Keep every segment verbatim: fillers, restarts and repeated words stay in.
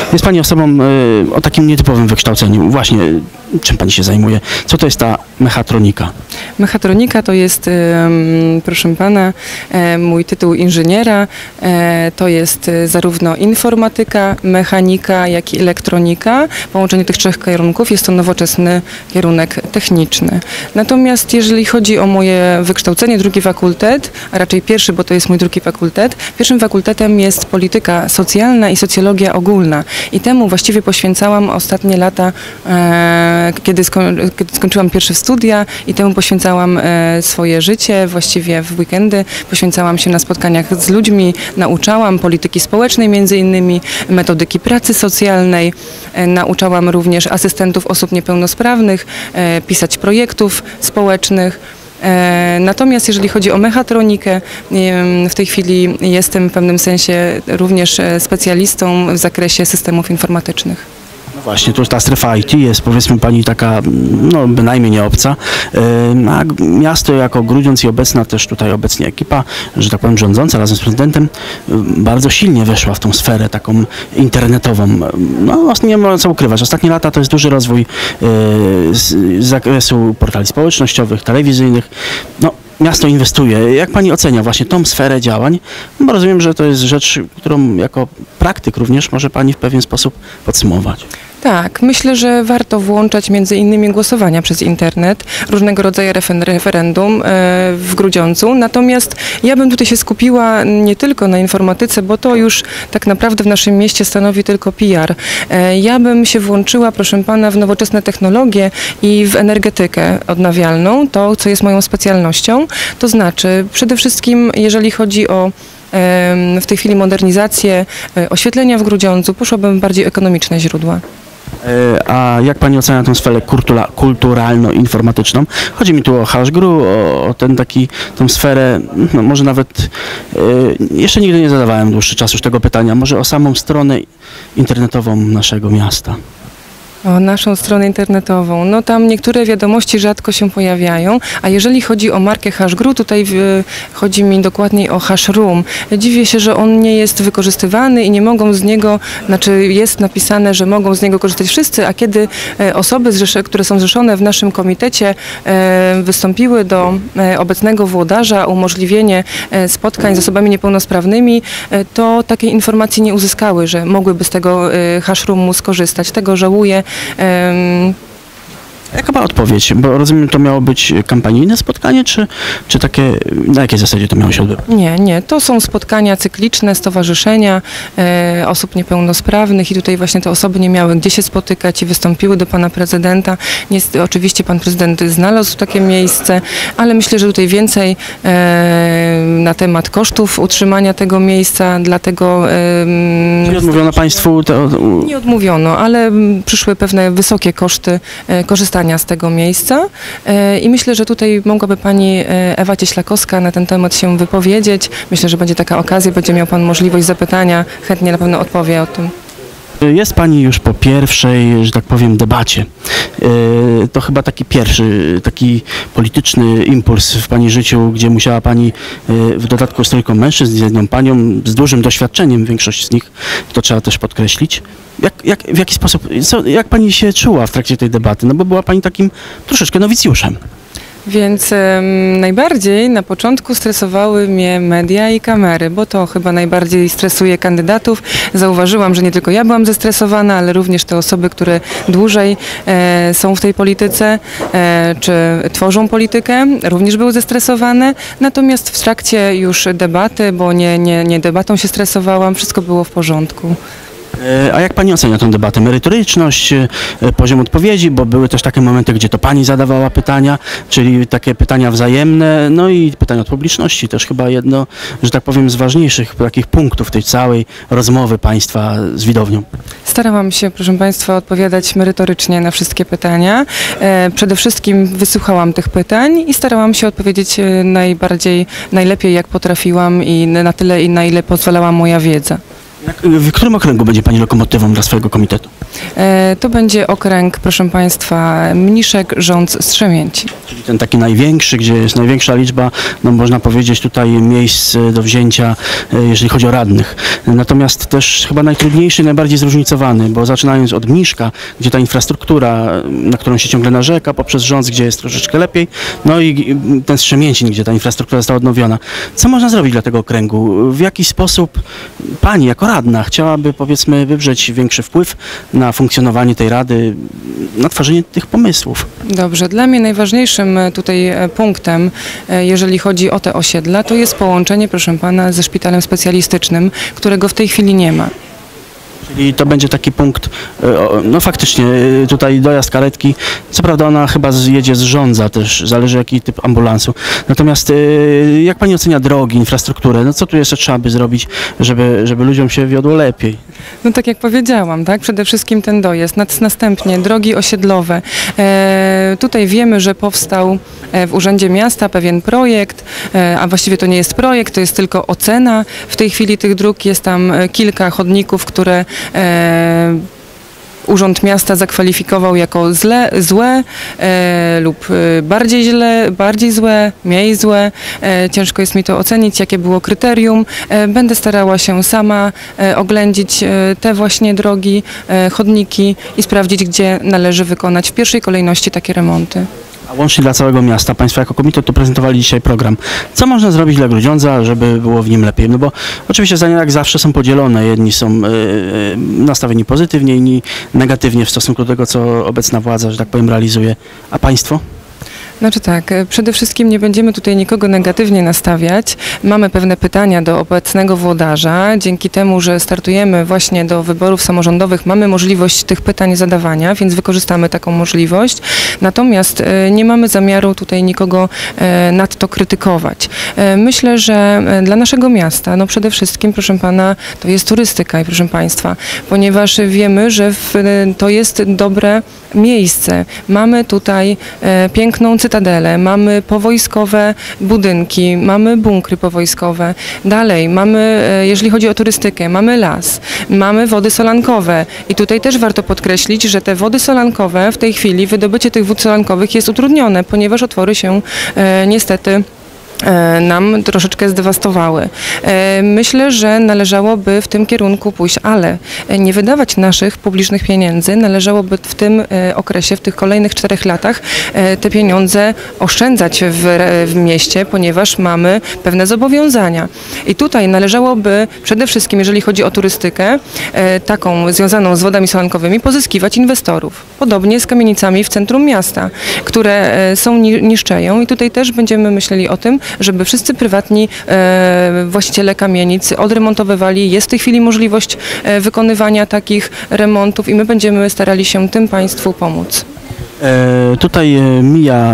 Jest pani osobą y, o takim nietypowym wykształceniu. Właśnie, czym pani się zajmuje? Co to jest ta mechatronika? Mechatronika to jest, proszę pana, mój tytuł inżyniera. To jest zarówno informatyka, mechanika, jak i elektronika. Połączenie tych trzech kierunków jest to nowoczesny kierunek techniczny. Natomiast jeżeli chodzi o moje wykształcenie, drugi fakultet, a raczej pierwszy, bo to jest mój drugi fakultet, pierwszym fakultetem jest polityka socjalna i socjologia ogólna. I temu właściwie poświęcałam ostatnie lata, kiedy, sko kiedy skończyłam pierwsze studia i temu poświęcałam e, swoje życie, właściwie w weekendy poświęcałam się na spotkaniach z ludźmi, nauczałam polityki społecznej między innymi, metodyki pracy socjalnej, e, nauczałam również asystentów osób niepełnosprawnych e, pisać projektów społecznych. E, natomiast jeżeli chodzi o mechatronikę, e, w tej chwili jestem w pewnym sensie również specjalistą w zakresie systemów informatycznych. No właśnie, tu ta strefa I T jest, powiedzmy pani, taka, no bynajmniej nie obca, a miasto jako Grudziądz i obecna też tutaj obecnie ekipa, że tak powiem rządząca razem z prezydentem, bardzo silnie weszła w tą sferę taką internetową. No nie ma co ukrywać, ostatnie lata to jest duży rozwój z zakresu portali społecznościowych, telewizyjnych. No, miasto inwestuje. Jak pani ocenia właśnie tą sferę działań? Bo rozumiem, że to jest rzecz, którą jako praktyk również może pani w pewien sposób podsumować. Tak, myślę, że warto włączać między innymi głosowania przez internet, różnego rodzaju referendum w Grudziądzu. Natomiast ja bym tutaj się skupiła nie tylko na informatyce, bo to już tak naprawdę w naszym mieście stanowi tylko P R. Ja bym się włączyła, proszę pana, w nowoczesne technologie i w energetykę odnawialną, to co jest moją specjalnością. To znaczy przede wszystkim, jeżeli chodzi o w tej chwili modernizację oświetlenia w Grudziądzu, poszłabym w bardziej ekonomiczne źródła. A jak pani ocenia tę sferę kulturalno-informatyczną? Chodzi mi tu o Hashgru, o, o ten taki, tą sferę, no może nawet, y, jeszcze nigdy nie zadawałem dłuższy czas już tego pytania, może o samą stronę internetową naszego miasta. O naszą stronę internetową. No tam niektóre wiadomości rzadko się pojawiają, a jeżeli chodzi o markę Hashgru, tutaj w, chodzi mi dokładniej o Hashroom. Dziwię się, że on nie jest wykorzystywany i nie mogą z niego, znaczy jest napisane, że mogą z niego korzystać wszyscy, a kiedy e, osoby, zrzesze, które są zrzeszone w naszym komitecie e, wystąpiły do e, obecnego włodarza o umożliwienie e, spotkań z osobami niepełnosprawnymi, e, to takiej informacji nie uzyskały, że mogłyby z tego e, Hashroomu skorzystać. Tego żałuję. Um, Jaka była odpowiedź? Bo rozumiem, to miało być kampanijne spotkanie, czy, czy takie, na jakiej zasadzie to miało się odbywać? Nie, nie. To są spotkania cykliczne, stowarzyszenia e, osób niepełnosprawnych i tutaj właśnie te osoby nie miały gdzie się spotykać i wystąpiły do pana prezydenta. Jest, oczywiście pan prezydent znalazł takie miejsce, ale myślę, że tutaj więcej e, na temat kosztów utrzymania tego miejsca, dlatego... E, nie odmówiono państwu? To... Nie odmówiono, ale przyszły pewne wysokie koszty e, korzystania z tego miejsca i myślę, że tutaj mogłaby pani Ewa Cieślakowska na ten temat się wypowiedzieć. Myślę, że będzie taka okazja, będzie miał pan możliwość zapytania, chętnie na pewno odpowie o tym. Jest pani już po pierwszej, że tak powiem, debacie. To chyba taki pierwszy, taki polityczny impuls w pani życiu, gdzie musiała pani w dodatku z trójką mężczyzn, z jedną panią, z dużym doświadczeniem, większość z nich, to trzeba też podkreślić. Jak, jak, w jaki sposób, co, jak pani się czuła w trakcie tej debaty? No bo była pani takim troszeczkę nowicjuszem. Więc um, najbardziej na początku stresowały mnie media i kamery, bo to chyba najbardziej stresuje kandydatów. Zauważyłam, że nie tylko ja byłam zestresowana, ale również te osoby, które dłużej e, są w tej polityce, e, czy tworzą politykę, również były zestresowane. Natomiast w trakcie już debaty, bo nie, nie, nie debatą się stresowałam, wszystko było w porządku. A jak pani ocenia tę debatę? Merytoryczność, poziom odpowiedzi, bo były też takie momenty, gdzie to pani zadawała pytania, czyli takie pytania wzajemne, no i pytania od publiczności, też chyba jedno, że tak powiem, z ważniejszych takich punktów tej całej rozmowy państwa z widownią. Starałam się, proszę państwa, odpowiadać merytorycznie na wszystkie pytania. Przede wszystkim wysłuchałam tych pytań i starałam się odpowiedzieć najbardziej, najlepiej jak potrafiłam i na tyle, i na ile pozwalała moja wiedza. W którym okręgu będzie pani lokomotywą dla swojego komitetu? E, To będzie okręg, proszę Państwa, Mniszek, Rządz, Strzemięci. Czyli ten taki największy, gdzie jest największa liczba, no można powiedzieć tutaj miejsc do wzięcia, e, jeżeli chodzi o radnych. Natomiast też chyba najtrudniejszy, najbardziej zróżnicowany, bo zaczynając od Mniszka, gdzie ta infrastruktura, na którą się ciągle narzeka, poprzez Rządz, gdzie jest troszeczkę lepiej, no i ten Strzemięcin, gdzie ta infrastruktura została odnowiona. Co można zrobić dla tego okręgu? W jaki sposób Pani jako radna chciałaby, powiedzmy, wywrzeć większy wpływ na funkcjonowanie tej rady, na tworzenie tych pomysłów? Dobrze, dla mnie najważniejszym tutaj e, punktem, e, jeżeli chodzi o te osiedla, to jest połączenie, proszę Pana, ze szpitalem specjalistycznym, którego w tej chwili nie ma. Czyli to będzie taki punkt, e, o, no faktycznie e, tutaj dojazd karetki, co prawda ona chyba jedzie z Rządza też, zależy jaki typ ambulansu. Natomiast e, jak Pani ocenia drogi, infrastrukturę, no co tu jeszcze trzeba by zrobić, żeby, żeby ludziom się wiodło lepiej? No tak jak powiedziałam, tak? Przede wszystkim ten dojazd, Nad- następnie drogi osiedlowe. E, tutaj wiemy, że powstał e, w Urzędzie Miasta pewien projekt, e, a właściwie to nie jest projekt, to jest tylko ocena. W tej chwili tych dróg jest tam e, kilka chodników, które e, Urząd Miasta zakwalifikował jako zle, złe e, lub e, bardziej źle, bardziej złe, mniej złe. E, ciężko jest mi to ocenić, jakie było kryterium. E, będę starała się sama e, oględzić e, te właśnie drogi, e, chodniki i sprawdzić, gdzie należy wykonać w pierwszej kolejności takie remonty. A łącznie dla całego miasta, Państwo jako komitet tu prezentowali dzisiaj program. Co można zrobić dla Grudziądza, żeby było w nim lepiej? No bo oczywiście zdania jak zawsze są podzielone. Jedni są e, nastawieni pozytywnie, inni negatywnie w stosunku do tego, co obecna władza, że tak powiem, realizuje. A Państwo? Znaczy tak, e, przede wszystkim nie będziemy tutaj nikogo negatywnie nastawiać. Mamy pewne pytania do obecnego włodarza. Dzięki temu, że startujemy właśnie do wyborów samorządowych, mamy możliwość tych pytań zadawania, więc wykorzystamy taką możliwość. Natomiast e, nie mamy zamiaru tutaj nikogo e, nadto krytykować. E, Myślę, że e, dla naszego miasta, no przede wszystkim, proszę Pana, to jest turystyka i proszę Państwa, ponieważ wiemy, że w, e, to jest dobre miejsce. Mamy tutaj e, piękną cytadelę, mamy powojskowe budynki, mamy bunkry powojskowe. Dalej mamy, e, jeżeli chodzi o turystykę, mamy las, mamy wody solankowe i tutaj też warto podkreślić, że te wody solankowe w tej chwili, wydobycie tych wód solankowych jest utrudnione, ponieważ otwory się e, niestety e, nam troszeczkę zdewastowały. E, Myślę, że należałoby w tym kierunku pójść, ale nie wydawać naszych publicznych pieniędzy. Należałoby w tym e, okresie, w tych kolejnych czterech latach e, te pieniądze oszczędzać w, w mieście, ponieważ mamy pewne zobowiązania. I tutaj należałoby przede wszystkim, jeżeli chodzi o turystykę, e, taką związaną z wodami solankowymi, pozyskiwać inwestorów. Podobnie z kamienicami w centrum miasta, które e, są ni- niszczeją i tutaj też będziemy myśleli o tym, żeby wszyscy prywatni e, właściciele kamienic odremontowywali. Jest w tej chwili możliwość e, wykonywania takich remontów i my będziemy starali się tym Państwu pomóc. E, tutaj e, mija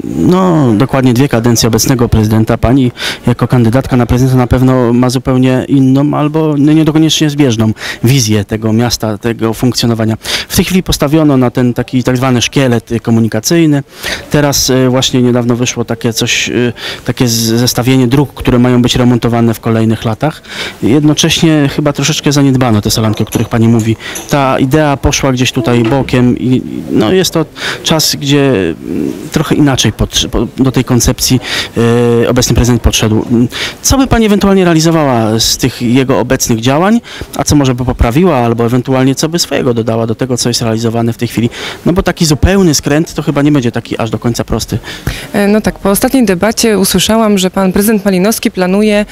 no, dokładnie dwie kadencje obecnego prezydenta. Pani jako kandydatka na prezydenta na pewno ma zupełnie inną albo no, niekoniecznie zbieżną wizję tego miasta, tego funkcjonowania. W tej chwili postawiono na ten taki tak zwany szkielet komunikacyjny. Teraz e, właśnie niedawno wyszło takie coś, e, takie z- zestawienie dróg, które mają być remontowane w kolejnych latach. Jednocześnie chyba troszeczkę zaniedbano te solanki, o których Pani mówi. Ta idea poszła gdzieś tutaj bokiem i no, jest to czas, gdzie mm, trochę inaczej pod, po, do tej koncepcji e, obecny prezydent podszedł. Co by Pani ewentualnie realizowała z tych jego obecnych działań, a co może by poprawiła, albo ewentualnie co by swojego dodała do tego, co jest realizowane w tej chwili? No bo taki zupełny skręt to chyba nie będzie taki aż do końca prosty. E, No tak, po ostatniej debacie usłyszałam, że pan prezydent Malinowski planuje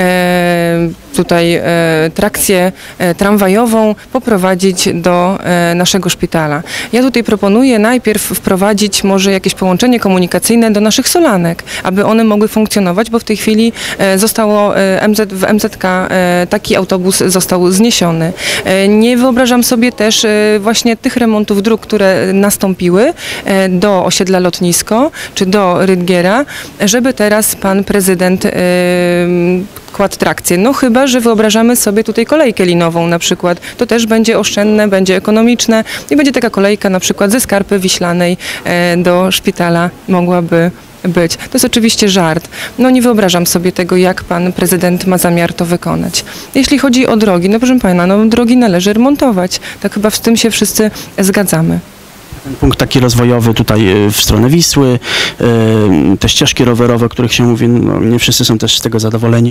e, tutaj e, trakcję e, tramwajową poprowadzić do e, naszego szpitala. Ja tutaj proponuję najpierw wprowadzić może jakieś połączenie komunikacyjne do naszych solanek, aby one mogły funkcjonować, bo w tej chwili e, zostało e, M Z, w M Z K e, taki autobus został zniesiony. E, nie wyobrażam sobie też e, właśnie tych remontów dróg, które nastąpiły e, do osiedla Lotnisko czy do Rydgiera, żeby teraz pan prezydent e, przykład trakcję. No chyba, że wyobrażamy sobie tutaj kolejkę linową na przykład. To też będzie oszczędne, będzie ekonomiczne i będzie taka kolejka na przykład ze Skarpy Wiślanej e, do szpitala mogłaby być. To jest oczywiście żart. No nie wyobrażam sobie tego, jak pan prezydent ma zamiar to wykonać. Jeśli chodzi o drogi, no proszę pana, no drogi należy remontować. Tak chyba z tym się wszyscy zgadzamy. Ten punkt taki rozwojowy tutaj y, w stronę Wisły, y, te ścieżki rowerowe, o których się mówi, no, nie wszyscy są też z tego zadowoleni.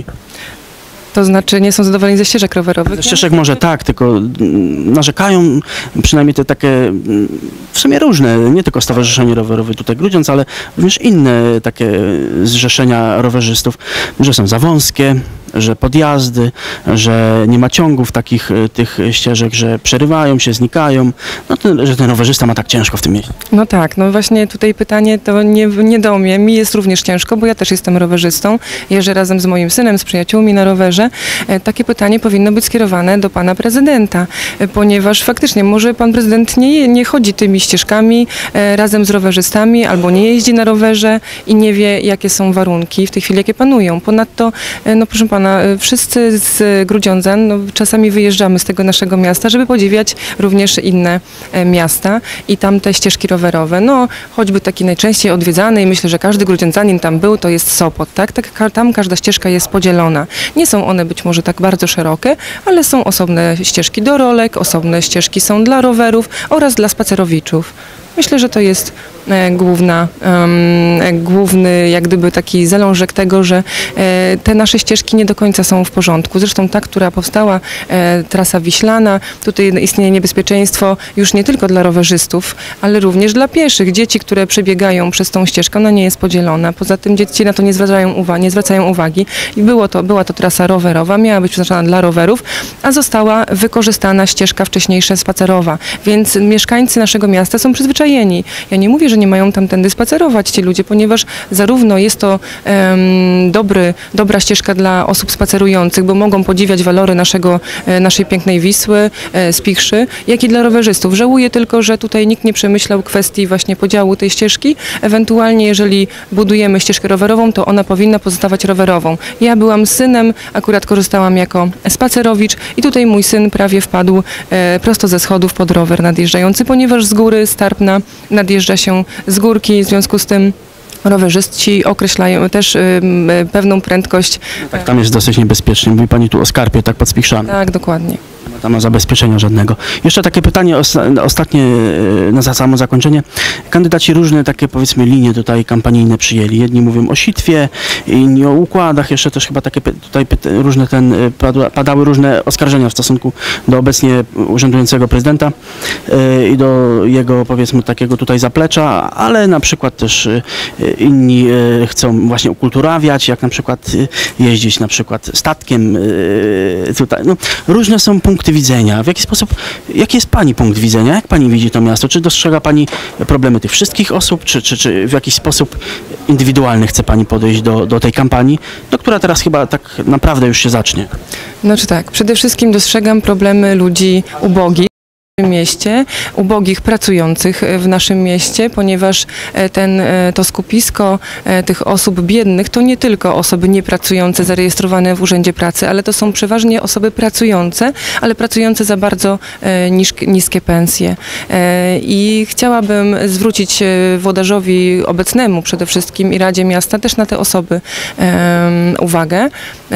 To znaczy nie są zadowoleni ze ścieżek rowerowych? Ze ścieżek może tak, tylko mm, narzekają przynajmniej te takie mm, w sumie różne, nie tylko Stowarzyszenie Rowerowe tutaj Grudziądz, ale również inne takie zrzeszenia rowerzystów, że są za wąskie, że podjazdy, że nie ma ciągów takich tych ścieżek, że przerywają się, znikają, no to, że ten rowerzysta ma tak ciężko w tym mieście. No tak, no właśnie tutaj pytanie to nie, nie do mnie. Mi jest również ciężko, bo ja też jestem rowerzystą. Jeżdżę razem z moim synem, z przyjaciółmi na rowerze. E, takie pytanie powinno być skierowane do pana prezydenta, e, ponieważ faktycznie może pan prezydent nie, nie chodzi tymi ścieżkami e, razem z rowerzystami albo nie jeździ na rowerze i nie wie, jakie są warunki w tej chwili, jakie panują. Ponadto, e, no proszę pana, wszyscy z Grudziądza no, czasami wyjeżdżamy z tego naszego miasta, żeby podziwiać również inne e, miasta i tam te ścieżki rowerowe. No, choćby taki najczęściej odwiedzany i myślę, że każdy grudziądzanin tam był, to jest Sopot, tak? tak ka tam każda ścieżka jest podzielona. Nie są one być może tak bardzo szerokie, ale są osobne ścieżki do rolek, osobne ścieżki są dla rowerów oraz dla spacerowiczów. Myślę, że to jest e, główna, e, główny jak gdyby taki zalążek tego, że e, te nasze ścieżki nie do końca są w porządku. Zresztą ta, która powstała, e, trasa Wiślana, tutaj istnieje niebezpieczeństwo już nie tylko dla rowerzystów, ale również dla pieszych. Dzieci, które przebiegają przez tą ścieżkę, ona nie jest podzielona. Poza tym dzieci na to nie zwracają uwagi, nie zwracają uwagi. I było to, była to trasa rowerowa, miała być przeznaczona dla rowerów, a została wykorzystana ścieżka wcześniejsza spacerowa. Więc mieszkańcy naszego miasta są przyzwyczajeni. Ja nie mówię, że nie mają tamtędy spacerować ci ludzie, ponieważ zarówno jest to um, dobry, dobra ścieżka dla osób spacerujących, bo mogą podziwiać walory naszego, e, naszej pięknej Wisły, e, Spichrzy, jak i dla rowerzystów. Żałuję tylko, że tutaj nikt nie przemyślał kwestii właśnie podziału tej ścieżki. Ewentualnie, jeżeli budujemy ścieżkę rowerową, to ona powinna pozostawać rowerową. Ja byłam synem, akurat korzystałam jako spacerowicz i tutaj mój syn prawie wpadł e, prosto ze schodów pod rower nadjeżdżający, ponieważ z góry Starpna nadjeżdża się z górki, w związku z tym rowerzyści określają też y, y, pewną prędkość. Tak, tam jest dosyć niebezpiecznie. Mówi pani tu o Skarpie, tak pod Spichrzaną. Tak, dokładnie. Tam ma zabezpieczenia żadnego. Jeszcze takie pytanie osta ostatnie na samo zakończenie. Kandydaci różne takie powiedzmy linie tutaj kampanijne przyjęli. Jedni mówią o sitwie, inni o układach. Jeszcze też chyba takie tutaj różne ten, padła, padały różne oskarżenia w stosunku do obecnie urzędującego prezydenta yy, i do jego powiedzmy takiego tutaj zaplecza, ale na przykład też yy, inni yy, chcą właśnie ukulturawiać, jak na przykład yy, jeździć na przykład statkiem yy, tutaj. No, różne są punkty widzenia. W jaki sposób, jaki jest pani punkt widzenia? Jak pani widzi to miasto? Czy dostrzega pani problemy tych wszystkich osób, czy, czy, czy w jakiś sposób indywidualny chce pani podejść do, do tej kampanii, do która teraz chyba tak naprawdę już się zacznie? Znaczy tak, przede wszystkim dostrzegam problemy ludzi ubogich w naszym mieście, ubogich pracujących w naszym mieście, ponieważ ten, to skupisko tych osób biednych to nie tylko osoby niepracujące zarejestrowane w Urzędzie Pracy, ale to są przeważnie osoby pracujące, ale pracujące za bardzo niskie, niskie pensje. I chciałabym zwrócić włodarzowi obecnemu przede wszystkim i Radzie Miasta też na te osoby uwagę.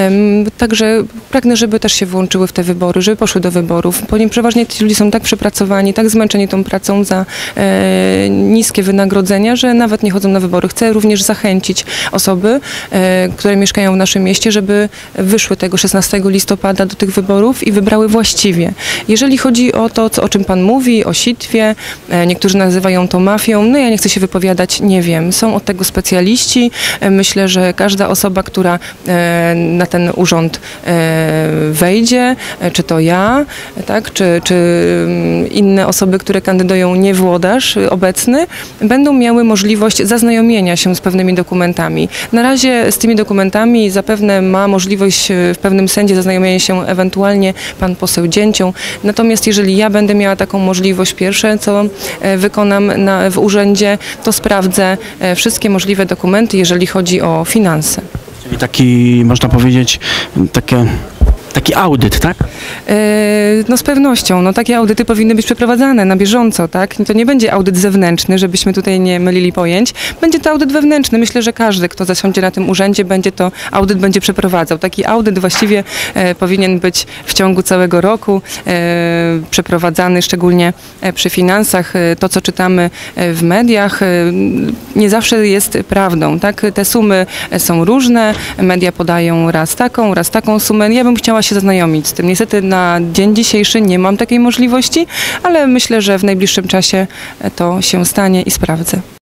Także pragnę, żeby też się włączyły w te wybory, żeby poszły do wyborów, ponieważ przeważnie ci ludzie są tak przepracowani, tak zmęczeni tą pracą za e, niskie wynagrodzenia, że nawet nie chodzą na wybory. Chcę również zachęcić osoby, e, które mieszkają w naszym mieście, żeby wyszły tego szesnastego listopada do tych wyborów i wybrały właściwie. Jeżeli chodzi o to, co, o czym pan mówi, o sitwie, e, niektórzy nazywają to mafią, no ja nie chcę się wypowiadać, nie wiem. Są od tego specjaliści. E, myślę, że każda osoba, która e, na ten urząd e, wejdzie, e, czy to ja, tak, czy, czy inne osoby, które kandydują, nie włodarz obecny, będą miały możliwość zaznajomienia się z pewnymi dokumentami. Na razie z tymi dokumentami zapewne ma możliwość w pewnym sensie zaznajomienia się ewentualnie pan poseł Dzięcioł. Natomiast jeżeli ja będę miała taką możliwość, pierwsze co wykonam na, w urzędzie, to sprawdzę wszystkie możliwe dokumenty, jeżeli chodzi o finanse. Czyli taki, można powiedzieć, takie, taki audyt, tak? E, No z pewnością, no takie audyty powinny być przeprowadzane na bieżąco, tak? To nie będzie audyt zewnętrzny, żebyśmy tutaj nie mylili pojęć. Będzie to audyt wewnętrzny. Myślę, że każdy, kto zasiądzie na tym urzędzie, będzie to audyt będzie przeprowadzał. Taki audyt właściwie e, powinien być w ciągu całego roku e, przeprowadzany, szczególnie e, przy finansach. E, to, co czytamy e, w mediach, e, nie zawsze jest prawdą, tak? Te sumy e, są różne, media podają raz taką, raz taką sumę. Ja bym chciała się zaznajomić z tym. Niestety na dzień dzisiejszy nie mam takiej możliwości, ale myślę, że w najbliższym czasie to się stanie i sprawdzę.